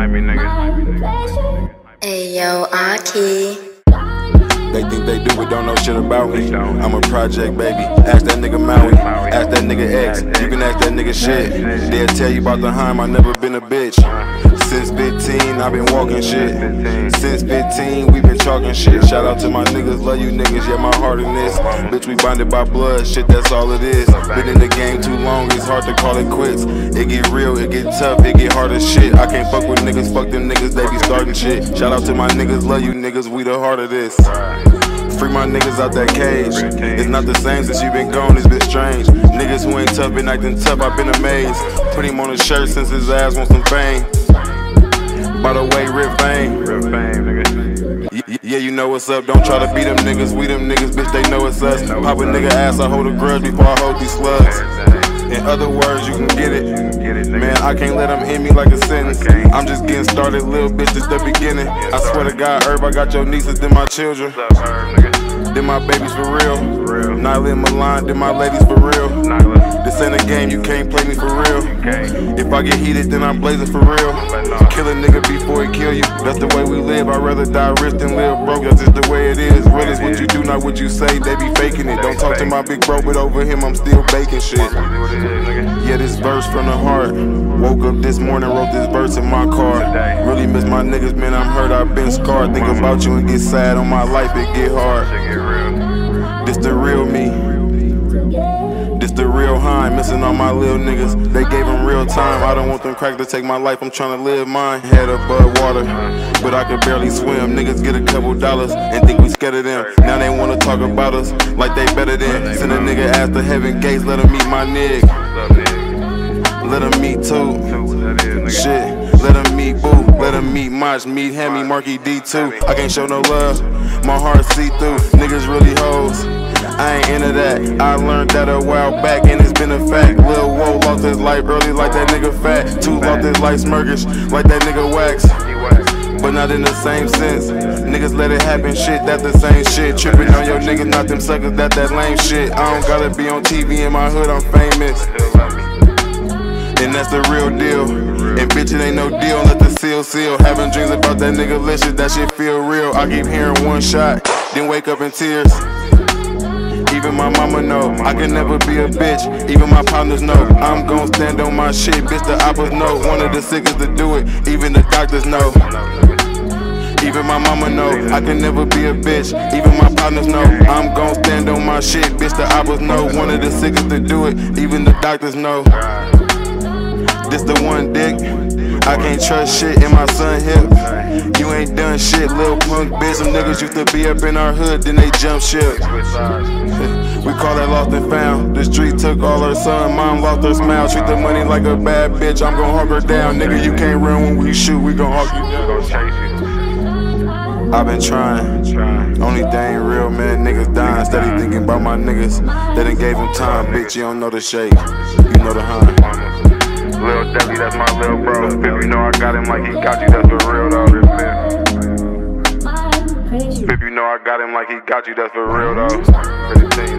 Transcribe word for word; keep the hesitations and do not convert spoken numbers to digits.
me, nigga. Hey yo, Aki. They think they do but don't know shit about me. I'm a project baby. Ask that nigga Maui. Ask that nigga X. You can ask that nigga shit. They'll tell you about the Heim. I never been a bitch. Since fifteen, I've been walking shit. Since fifteen, we been talking shit. Shout out to my niggas, love you niggas, yeah, my heart in this. Bitch, we bonded by blood, shit, that's all it is. Been in the game too long, it's hard to call it quits. It get real, it get tough, it get hard as shit. I can't fuck with niggas, fuck them niggas, they be starting shit. Shout out to my niggas, love you niggas, we the heart of this. Free my niggas out that cage. It's not the same since you been gone, it's been strange. Niggas who ain't tough been acting tough, I've been amazed. Put him on a shirt since his ass wants some fame. By the way, Rip Fame. Yeah, you know what's up, don't try to beat them niggas. We them niggas, bitch, they know it's us. Pop a nigga ass, I hold a grudge before I hold these slugs. In other words, you can get it. Man, I can't let them hit me like a sentence. I'm just getting started, little bitch, this the beginning. I swear to God, Herb, I got your nieces, then my children. Then my babies for real. Nyla and Milan, then my ladies for real. This ain't a game, you can't play me for real. If I get heated, then I'm blazing for real. Kill a nigga before he kill you. That's the way we live. I'd rather die rich than live broke. That's just the way it is. Real is what you do, not what you say. They be faking it. Don't talk to my big bro, but over him I'm still baking shit. Yeah, this verse from the heart. Woke up this morning, wrote this verse in my car. Really miss my niggas, man, I'm hurt, I've been scarred. Think about you and get sad on my life, it get hard. This the real me. This the real Heim, missing all my little niggas. They gave them real time. I don't want them crack to take my life, I'm trying to live mine. Head above water, but I could barely swim. Niggas get a couple dollars and think we scared of them. Now they wanna talk about us like they better than. Send a nigga ass to heaven gates, let him meet my nigga. Let him meet too. Shit, let him meet Boo. Let him meet Mach, meet Hemi, Marky D too. I can't show no love, my heart see through. Niggas really hoes, I ain't into that. I learned that a while back and it's been a fact. Lil Woe lost his life early like that nigga Fat. Two lost his life Smirkish like that nigga Wax. But not in the same sense. Niggas let it happen, shit, that the same shit. Tripping on your niggas, not them suckers, that that lame shit. I don't gotta be on T V in my hood, I'm famous. And that's the real deal. And bitch, it ain't no deal, let the seal seal. Having dreams about that nigga licious, that shit feel real. I keep hearing one shot, then wake up in tears. Even my mama know, I can never be a bitch. Even my partners know, I'm gon' stand on my shit. Bitch, the oppas know, one of the sickest to do it. Even the doctors know. Even my mama know, I can never be a bitch. Even my partners know, I'm gon' stand on my shit. Bitch, the oppas know, one of the sickest to do it. Even the doctors know. This the one dick, I can't trust shit in my son hip. You ain't done shit, little punk bitch. Some niggas used to be up in our hood, then they jump ship. We call that lost and found. The street took all her son, mom lost her smile. Treat the money like a bad bitch, I'm gon' hug her down. Nigga, you can't run when we shoot, we gon' hug you down. I've been trying, only thing real, man, niggas dying. Steady thinking about my niggas, they done gave them time. Bitch, you don't know the shake, you know the Heim. Lil Deli, that's my little bro. Pip, you know I got him like he got you, that's for real though. Pip, you know I got him like he got you, that's for real though.